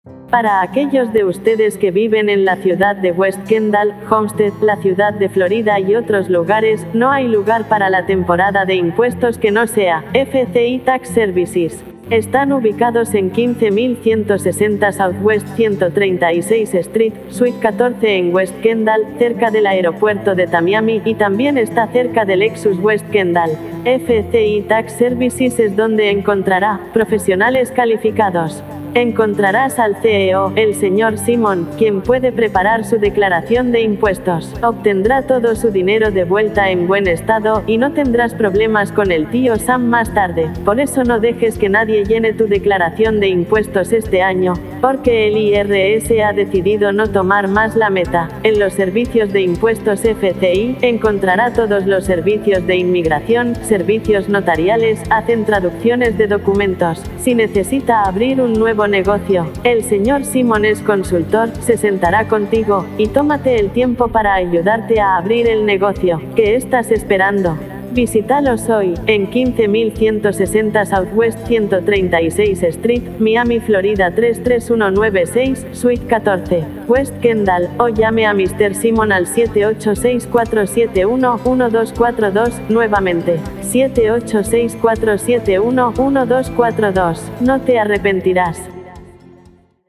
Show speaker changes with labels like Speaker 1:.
Speaker 1: Para aquellos de ustedes que viven en la ciudad de West Kendall, Homestead, la ciudad de Florida y otros lugares, no hay lugar para la temporada de impuestos que no sea FCI Tax Services. Están ubicados en 15160 Southwest 136 Street, Suite 14 en West Kendall, cerca del aeropuerto de Tamiami, y también está cerca del Lexus West Kendall. FCI Tax Services es donde encontrará profesionales calificados. Encontrarás al CEO, el señor Simon, quien puede preparar su declaración de impuestos. Obtendrá todo su dinero de vuelta en buen estado, y no tendrás problemas con el tío Sam más tarde. Por eso no dejes que nadie llene tu declaración de impuestos este año, porque el IRS ha decidido no tomar más la meta. En los servicios de impuestos FCI, encontrará todos los servicios de inmigración, servicios notariales, hacen traducciones de documentos. Si necesita abrir un nuevo negocio, el señor Simon es consultor, se sentará contigo, y tómate el tiempo para ayudarte a abrir el negocio. ¿Qué estás esperando? Visítalos hoy, en 15160 Southwest 136 Street, Miami, Florida 33196, Suite 14, West Kendall, o llame a Mr. Simon al 786-471-1242, nuevamente, 786-471-1242. No te arrepentirás.